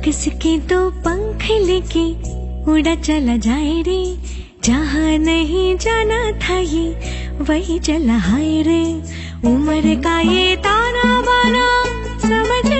किसके तो पंख लेके उड़ा चला जाए रे, जहाँ नहीं जाना था ये वही चला हाय रे। उम्र का ये ताना बाना समझ